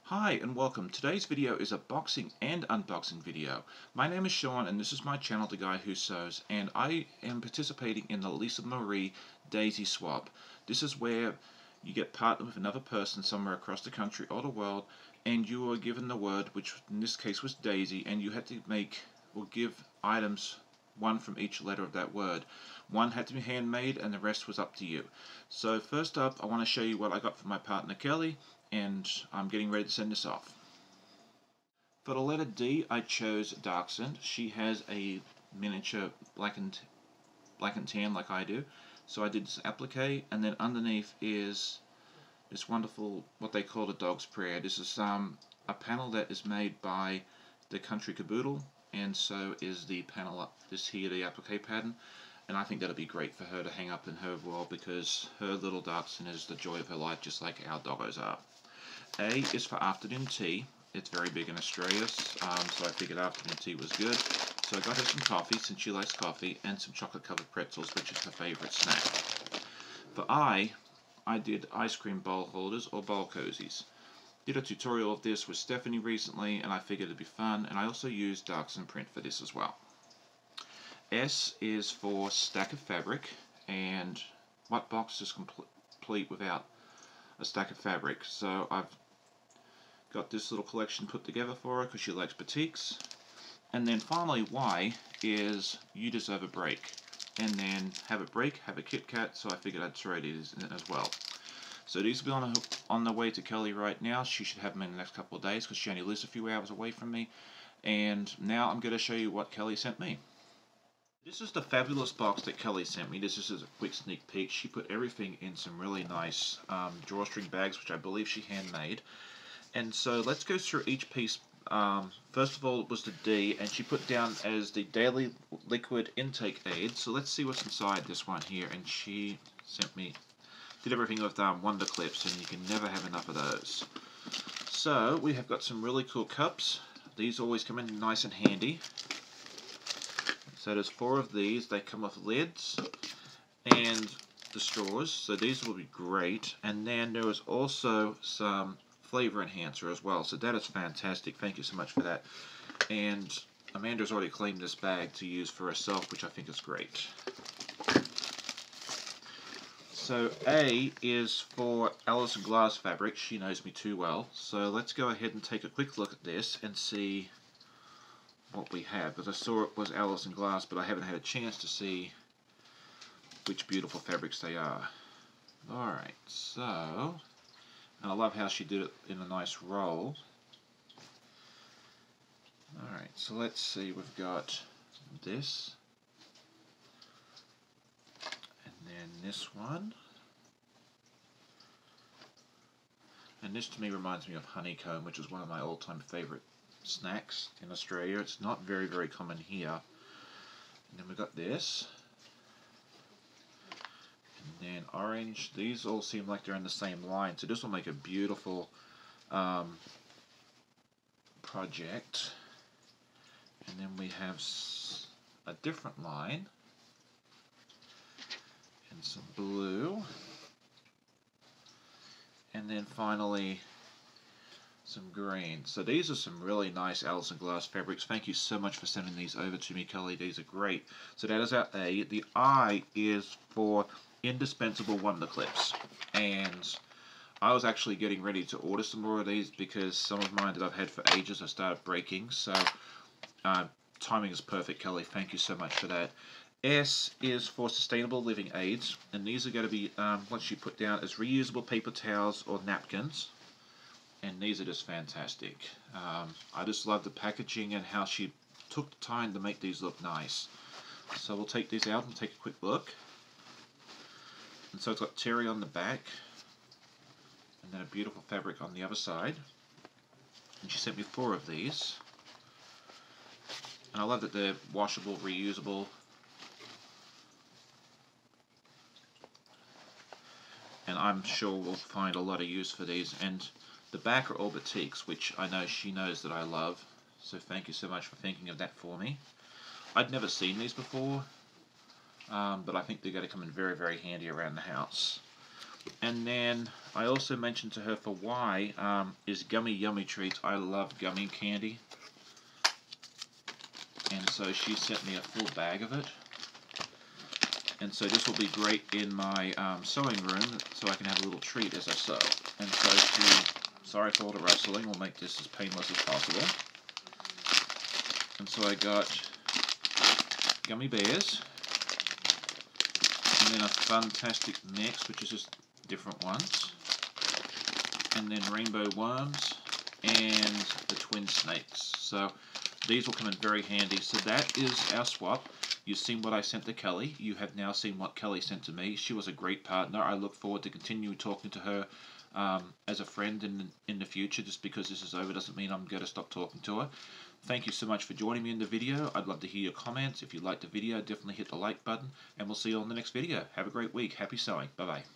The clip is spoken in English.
Hi and welcome. Today's video is a boxing and unboxing video. My name is Sean and this is my channel, The Guy Who Sews, and I am participating in the Lisa Marie Daisy Swap. This is where you get partnered with another person somewhere across the country or the world, and you are given the word, which in this case was Daisy, and you had to make or give items, one from each letter of that word. One had to be handmade and the rest was up to you. So first up, I want to show you what I got for my partner Kelly, and I'm getting ready to send this off. For the letter D, I chose Darksand. She has a miniature black and tan like I do. So I did this applique, and then underneath is this wonderful, what they call the Dog's Prayer. This is a panel that is made by the Country Caboodle, and so is the panel up this here, the applique pattern. And I think that'll be great for her to hang up in her wall because her little Darksand is the joy of her life, just like our doggos are. A is for afternoon tea. It's very big in Australia, so I figured afternoon tea was good. So I got her some coffee, since she likes coffee, and some chocolate-covered pretzels, which is her favourite snack. For I did ice cream bowl holders or bowl cozies. Did a tutorial of this with Stephanie recently, and I figured it'd be fun, and I also used Darksand print for this as well. S is for stack of fabric, and what box is complete without a stack of fabric? So I've got this little collection put together for her because she likes batiks. And then finally, Y is you deserve a break. And then have a break, have a Kit Kat, so I figured I'd throw these in as well. So these will be on the way to Kelly right now. She should have them in the next couple of days because she only lives a few hours away from me. And now I'm going to show you what Kelly sent me. This is the fabulous box that Kelly sent me. This is a quick sneak peek. She put everything in some really nice drawstring bags, which I believe she handmade. And so let's go through each piece. First of all, it was the D, and she put down as the daily liquid intake aid. So let's see what's inside this one here. And she did everything with Wonder Clips, and you can never have enough of those. So we have got some really cool cups. These always come in nice and handy. So there's 4 of these. They come with lids and the straws. So these will be great. And then there is also some flavor enhancer as well. So that is fantastic. Thank you so much for that. And Amanda's already claimed this bag to use for herself, which I think is great. So A is for Alice and Glass fabric. She knows me too well. So let's go ahead and take a quick look at this and see what we have, because I saw it was Alice and Glass, but I haven't had a chance to see which beautiful fabrics they are. Alright, so, and I love how she did it in a nice roll. Alright, so let's see, we've got this, and then this one, and this to me reminds me of honeycomb, which is one of my all-time favorite snacks in Australia. It's not very, very common here. And then we've got this. And then orange. These all seem like they're in the same line, so this will make a beautiful project. And then we have a different line. And some blue. And then finally some green. So these are some really nice Alice and Glass fabrics. Thank you so much for sending these over to me, Kelly. These are great. So that is our A. The I is for indispensable Wonder Clips. And I was actually getting ready to order some more of these because some of mine that I've had for ages have started breaking. So timing is perfect, Kelly. Thank you so much for that. S is for sustainable living aids. And these are going to be what she put down as reusable paper towels or napkins. And these are just fantastic. I just love the packaging and how she took the time to make these look nice. So we'll take these out and take a quick look. And so it's got terry on the back, and then a beautiful fabric on the other side. And she sent me 4 of these. And I love that they're washable, reusable. And I'm sure we'll find a lot of use for these. And the back are all batiks, which I know she knows that I love. So thank you so much for thinking of that for me. I'd never seen these before, but I think they're going to come in very, very handy around the house. And then I also mentioned to her for why is Gummy Yummy Treats. I love gummy candy. And so she sent me a full bag of it. And so this will be great in my sewing room, so I can have a little treat as I sew. And so sorry for all the rustling, we'll make this as painless as possible. And so I got gummy bears, and then a fantastic mix, which is just different ones, and then rainbow worms, and the twin snakes. So these will come in very handy. So that is our swap. You've seen what I sent to Kelly. You have now seen what Kelly sent to me. She was a great partner. I look forward to continue talking to her as a friend in the future. Just because this is over doesn't mean I'm going to stop talking to her. Thank you so much for joining me in the video. I'd love to hear your comments. If you liked the video, definitely hit the like button, and we'll see you on the next video. Have a great week. Happy sewing. Bye-bye.